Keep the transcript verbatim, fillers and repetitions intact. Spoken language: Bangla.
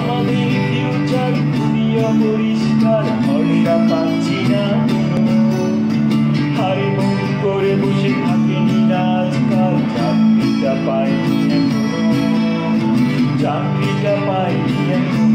আমাদের ফিউচার খুবই অপরিষ্কার, ভরসা পাচ্ছি না কোনো। হারে মন করে বসে থাকেনি না আজকাল, চাকরিটা পাইনি এখনো, চাকরিটা পাইনি এখনো।